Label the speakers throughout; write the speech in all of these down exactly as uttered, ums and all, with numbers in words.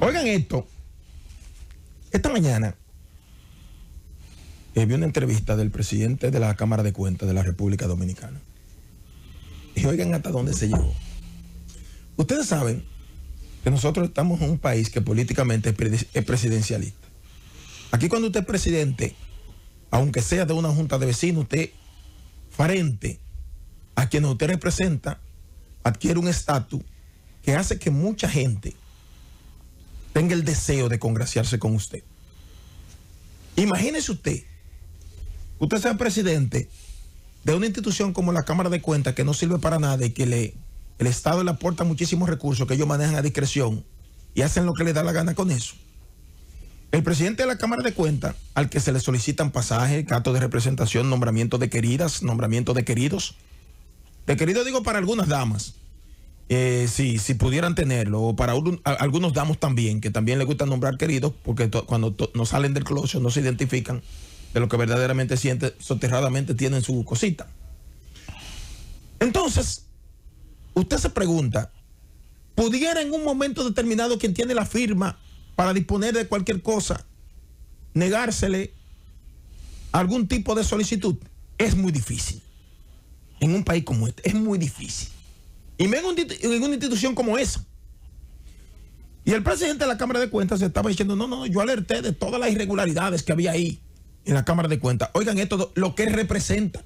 Speaker 1: Oigan esto. Esta mañana eh, vi una entrevista del presidente de la Cámara de Cuentas de la República Dominicana. Y oigan hasta dónde se llegó. Ustedes saben que nosotros estamos en un país que políticamente es presidencialista. Aquí cuando usted es presidente, aunque sea de una junta de vecinos, usted frente a quienes usted representa, adquiere un estatus que hace que mucha gente tenga el deseo de congraciarse con usted. Imagínese usted, usted sea presidente de una institución como la Cámara de Cuentas que no sirve para nada y que le, el Estado le aporta muchísimos recursos que ellos manejan a discreción y hacen lo que les da la gana con eso. El presidente de la Cámara de Cuentas, al que se le solicitan pasajes, gastos de representación, nombramiento de queridas, nombramiento de queridos, de querido digo para algunas damas, eh, si, si pudieran tenerlo, o para un, a, algunos damos también, que también les gusta nombrar queridos, porque to, cuando to, no salen del closet no se identifican de lo que verdaderamente sienten, soterradamente tienen su cosita. Entonces, usted se pregunta, ¿pudiera en un momento determinado quien tiene la firma para disponer de cualquier cosa negársele algún tipo de solicitud? Es muy difícil. En un país como este, es muy difícil. Y en una institución como esa. Y el presidente de la Cámara de Cuentas se estaba diciendo, no, no, yo alerté de todas las irregularidades que había ahí en la Cámara de Cuentas. Oigan esto, lo que él representa.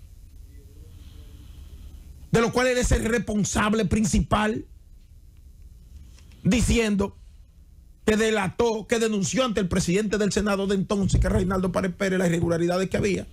Speaker 1: De lo cual él es el responsable principal, diciendo que delató, que denunció ante el presidente del Senado de entonces, que es Reinaldo Párez Pérez, las irregularidades que había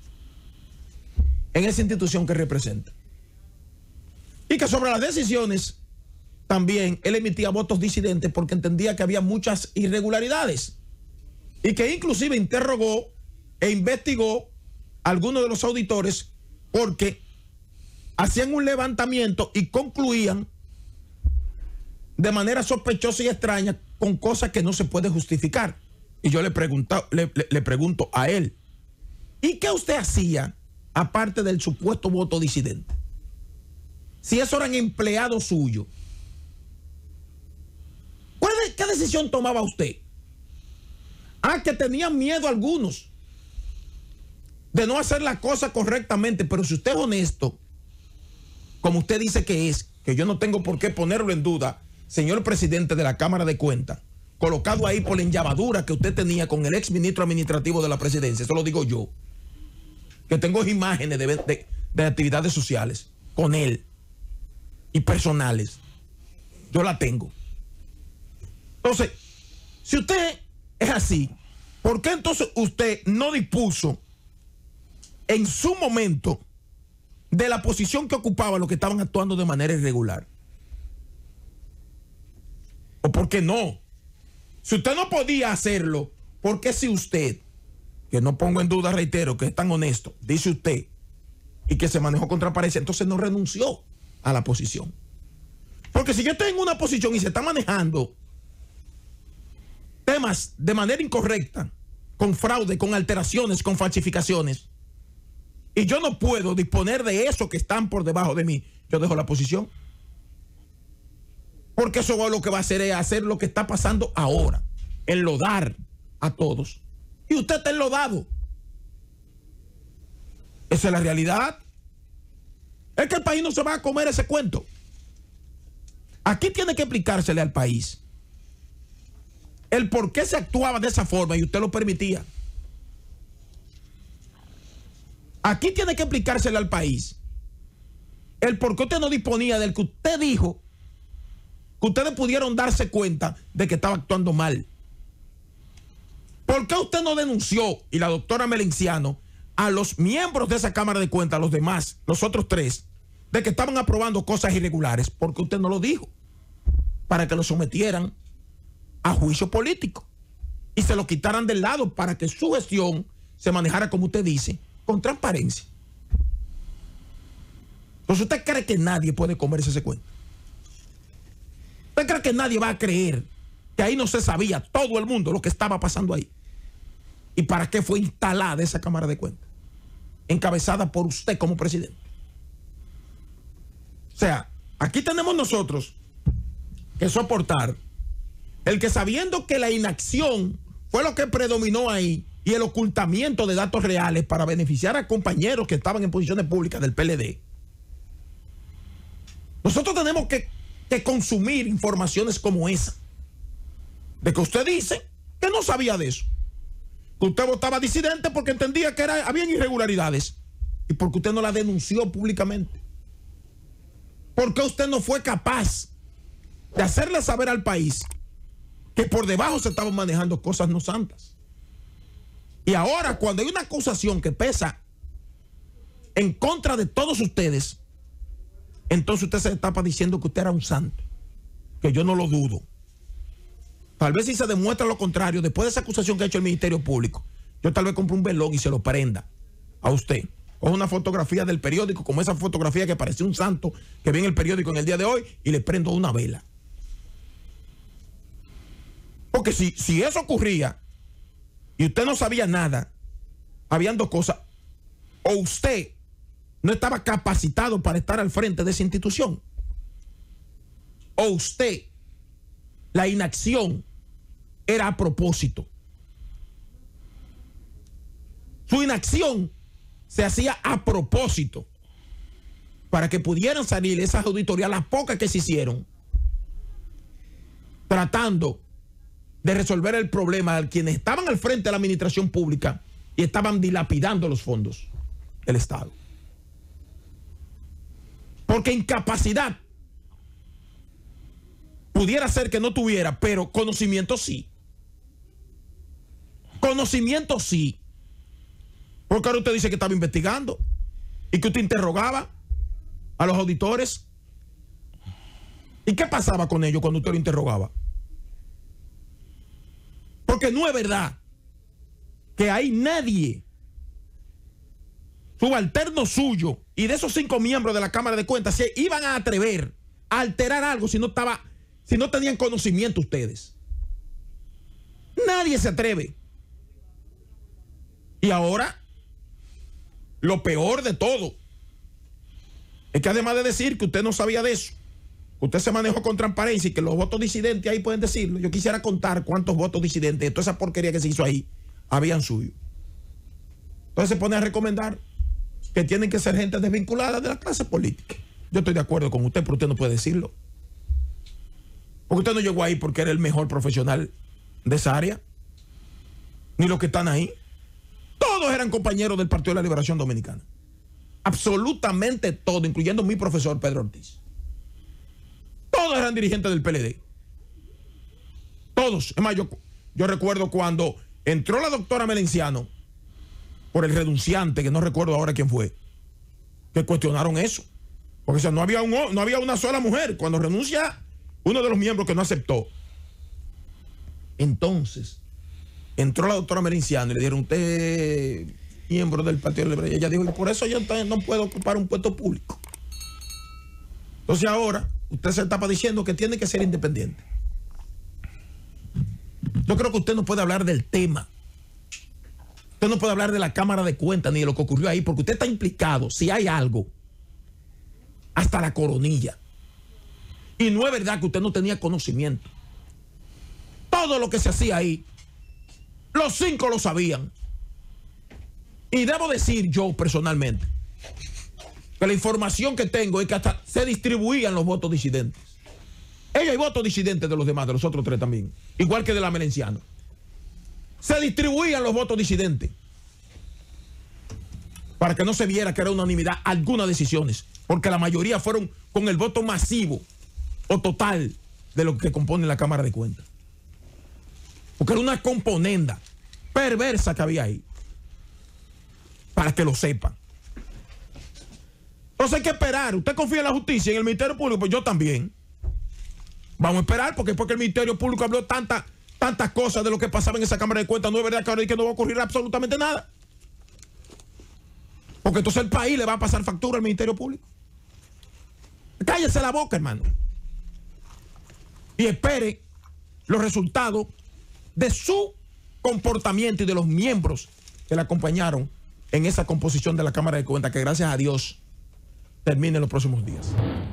Speaker 1: en esa institución que representa. Y que sobre las decisiones también él emitía votos disidentes porque entendía que había muchas irregularidades. Y que inclusive interrogó e investigó a algunos de los auditores porque hacían un levantamiento y concluían de manera sospechosa y extraña con cosas que no se puede justificar. Y yo le, pregunto, le, le, le pregunto a él, ¿y qué usted hacía aparte del supuesto voto disidente? Si eso eran empleados suyos, ¿qué decisión tomaba usted? Ah, que tenían miedo algunos de no hacer la cosa correctamente, pero si usted es honesto, como usted dice que es, que yo no tengo por qué ponerlo en duda, señor presidente de la Cámara de Cuentas, colocado ahí por la enllavadura que usted tenía con el ex ministro administrativo de la presidencia, eso lo digo yo, que tengo imágenes de, de, de actividades sociales con él y personales, yo la tengo. Entonces, si usted es así, ¿por qué entonces usted no dispuso en su momento de la posición que ocupaba los que estaban actuando de manera irregular? ¿O por qué no? Si usted no podía hacerlo, ¿por qué si usted, que no pongo en duda, reitero, que es tan honesto, dice usted, y que se manejó con transparencia, entonces no renunció a la posición? Porque si yo estoy en una posición y se está manejando temas de manera incorrecta, con fraude, con alteraciones, con falsificaciones, y yo no puedo disponer de eso que están por debajo de mí, yo dejo la posición. Porque eso lo que va a hacer es hacer lo que está pasando ahora, enlodar a todos. Y usted está enlodado. Esa es la realidad. Es que el país no se va a comer ese cuento. Aquí tiene que explicársele al país el por qué se actuaba de esa forma y usted lo permitía. Aquí tiene que explicársele al país el por qué usted no disponía del que usted dijo que ustedes pudieron darse cuenta de que estaba actuando mal. ¿Por qué usted no denunció, y la doctora Melenciano, a los miembros de esa Cámara de Cuentas, a los demás, los otros tres, de que estaban aprobando cosas irregulares? Porque usted no lo dijo, para que lo sometieran a juicio político y se lo quitaran del lado para que su gestión se manejara, como usted dice, con transparencia. Entonces, ¿usted cree que nadie puede comerse ese cuento? ¿Usted cree que nadie va a creer que ahí no se sabía todo el mundo lo que estaba pasando ahí? ¿Y para qué fue instalada esa Cámara de Cuentas? Encabezada por usted como presidente. O sea, aquí tenemos nosotros que soportar El que sabiendo que la inacción fue lo que predominó ahí y el ocultamiento de datos reales para beneficiar a compañeros que estaban en posiciones públicas del P L D. Nosotros tenemos que, que consumir informaciones como esa. De que usted dice que no sabía de eso. Que usted votaba disidente porque entendía que era, habían irregularidades. Y porque usted no la denunció públicamente. Porque usted no fue capaz de hacerle saber al país que por debajo se estaban manejando cosas no santas. Y ahora, cuando hay una acusación que pesa en contra de todos ustedes, entonces usted se tapa diciendo que usted era un santo. Que yo no lo dudo. Tal vez si se demuestra lo contrario, después de esa acusación que ha hecho el Ministerio Público, yo tal vez compre un velón y se lo prenda a usted. O una fotografía del periódico, como esa fotografía que parecía un santo que vi en el periódico en el día de hoy, y le prendo una vela. Porque si, si eso ocurría y usted no sabía nada, habían dos cosas. O usted no estaba capacitado para estar al frente de esa institución. O usted, la inacción era a propósito. Su inacción se hacía a propósito para que pudieran salir esas auditorías, las pocas que se hicieron, tratando de resolver el problema de quienes estaban al frente de la administración pública y estaban dilapidando los fondos del Estado. Porque incapacidad pudiera ser que no tuviera, pero conocimiento sí. Conocimiento sí. Porque ahora usted dice que estaba investigando y que usted interrogaba a los auditores. ¿Y qué pasaba con ellos cuando usted lo interrogaba? Porque no es verdad que hay nadie subalterno suyo y de esos cinco miembros de la Cámara de Cuentas se iban a atrever a alterar algo si no estaba, si no tenían conocimiento ustedes. Nadie se atreve. Y ahora, lo peor de todo es que además de decir que usted no sabía de eso, usted se manejó con transparencia y que los votos disidentes ahí pueden decirlo. Yo quisiera contar cuántos votos disidentes de toda esa porquería que se hizo ahí habían suyo. Entonces se pone a recomendar que tienen que ser gente desvinculada de la clase política. Yo estoy de acuerdo con usted, pero usted no puede decirlo. Porque usted no llegó ahí porque era el mejor profesional de esa área. Ni los que están ahí. Todos eran compañeros del Partido de la Liberación Dominicana. Absolutamente todo, incluyendo mi profesor Pedro Ortiz. Todos eran dirigentes del P L D. Todos. Es más, yo, yo recuerdo cuando entró la doctora Melenciano por el renunciante, que no recuerdo ahora quién fue, que cuestionaron eso. Porque o sea, no, había un, no había una sola mujer. Cuando renuncia uno de los miembros que no aceptó. Entonces, entró la doctora Melenciano y le dijeron, usted miembro del Partido Libre. Y ella dijo, y por eso yo no puedo ocupar un puesto público. Entonces ahora, usted se está diciendo que tiene que ser independiente. Yo creo que usted no puede hablar del tema. Usted no puede hablar de la Cámara de Cuentas ni de lo que ocurrió ahí, porque usted está implicado, si hay algo, hasta la coronilla. Y no es verdad que usted no tenía conocimiento. Todo lo que se hacía ahí, los cinco lo sabían. Y debo decir yo personalmente que la información que tengo es que hasta se distribuían los votos disidentes. Ellos hay votos disidentes de los demás, de los otros tres también. Igual que de la Melenciano. Se distribuían los votos disidentes para que no se viera que era unanimidad algunas decisiones, porque la mayoría fueron con el voto masivo o total de lo que compone la Cámara de Cuentas. Porque era una componenda perversa que había ahí, para que lo sepan. Entonces hay que esperar. ¿Usted confía en la justicia, en el Ministerio Público? Pues yo también. Vamos a esperar, porque porque el Ministerio Público habló tantas tantas cosas de lo que pasaba en esa Cámara de Cuentas, no es verdad que ahora es que no va a ocurrir absolutamente nada. Porque entonces el país le va a pasar factura al Ministerio Público. Cállese la boca, hermano. Y espere los resultados de su comportamiento y de los miembros que le acompañaron en esa composición de la Cámara de Cuentas, que gracias a Dios termine en los próximos días.